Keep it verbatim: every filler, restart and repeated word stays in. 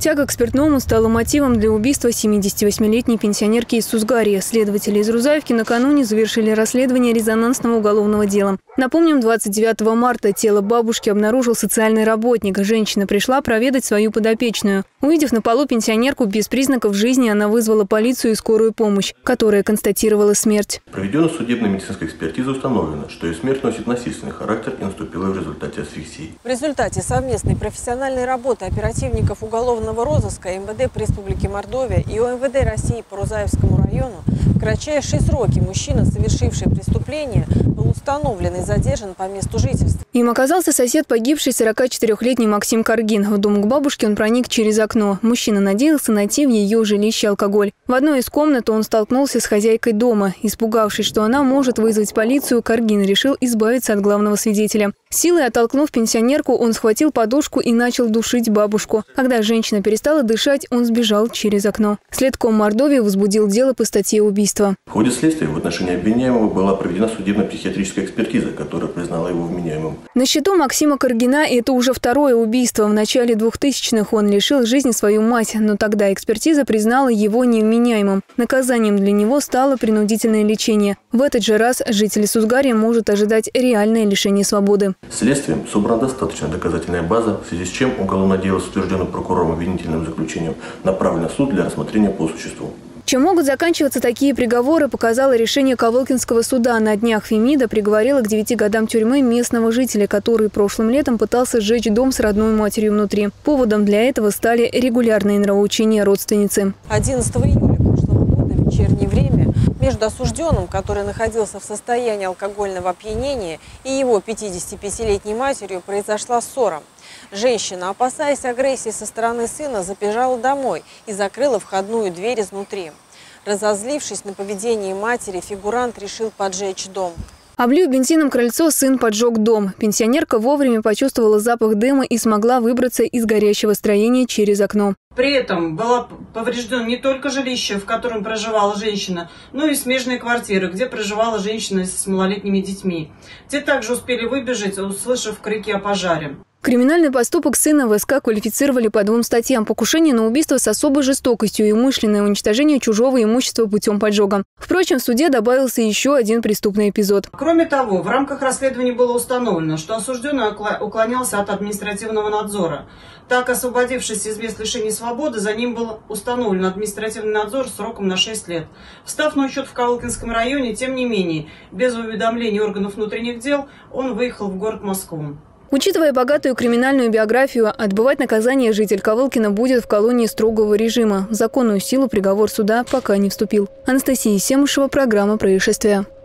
Тяга к спиртному стала мотивом для убийства семидесятивосьмилетней пенсионерки из Сузгарья. Следователи из Рузаевки накануне завершили расследование резонансного уголовного дела. Напомним, двадцать девятого марта тело бабушки обнаружил социальный работник. Женщина пришла проведать свою подопечную. Увидев на полу пенсионерку без признаков жизни, она вызвала полицию и скорую помощь, которая констатировала смерть. Проведенной судебной медицинской экспертизы установлено, что ее смерть носит насильственный характер и наступила в результате асфиксии. В результате совместной профессиональной работы оперативников уголовного розыска МВД по Республике Мордовия и ОМВД России по Рузаевскому району в кратчайшие сроки мужчина, совершивший преступление, был установлен и задержан по месту жительства. Им оказался сосед погибший сорокачетырёхлетний Максим Каргин. В дом к бабушке он проник через окно. Мужчина надеялся найти в ее жилище алкоголь. В одной из комнат он столкнулся с хозяйкой дома. Испугавшись, что она может вызвать полицию, Каргин решил избавиться от главного свидетеля. Силой оттолкнув пенсионерку, он схватил подушку и начал душить бабушку. Когда женщина перестала дышать, он сбежал через окно. Следком Мордовии возбудил дело по статье убийства. В ходе следствия в отношении обвиняемого была проведена судебно-психиатрическая экспертиза, которая признала его вменяемым. На счету Максима Каргина это уже второе убийство. В начале двухтысячных он лишил жизни свою мать, но тогда экспертиза признала его невменяемым. Наказанием для него стало принудительное лечение. В этот же раз житель Сузгарья может ожидать реальное лишение свободы. Следствием собрана достаточная доказательная база, в связи с чем уголовное дело с утвержденным прокурором обвинительным заключением направлено в суд для рассмотрения по существу. Чем могут заканчиваться такие приговоры, показало решение Ковылкинского суда. На днях Фемида приговорила к девяти годам тюрьмы местного жителя, который прошлым летом пытался сжечь дом с родной матерью внутри. Поводом для этого стали регулярные нравоучения родственницы. одиннадцатого июля прошлого года в вечернее время между осужденным, который находился в состоянии алкогольного опьянения, и его пятидесятипятилетней матерью произошла ссора. Женщина, опасаясь агрессии со стороны сына, забежала домой и закрыла входную дверь изнутри. Разозлившись на поведение матери, фигурант решил поджечь дом. Облив бензином крыльцо, сын поджег дом. Пенсионерка вовремя почувствовала запах дыма и смогла выбраться из горящего строения через окно. При этом было повреждено не только жилище, в котором проживала женщина, но и смежные квартиры, где проживала женщина с малолетними детьми. Те также успели выбежать, услышав крики о пожаре. Криминальный поступок сына в СК квалифицировали по двум статьям: покушение на убийство с особой жестокостью и умышленное уничтожение чужого имущества путем поджога. Впрочем, в суде добавился еще один преступный эпизод. Кроме того, в рамках расследования было установлено, что осужденный уклонялся от административного надзора. Так, освободившись из мест лишения свободы, за ним был установлен административный надзор сроком на шесть лет. Встав на учет в Ковылкинском районе, тем не менее, без уведомления органов внутренних дел, он выехал в город Москву. Учитывая богатую криминальную биографию, отбывать наказание житель Ковылкина будет в колонии строгого режима. В законную силу приговор суда пока не вступил. Анастасия Семушева, программа «Происшествия».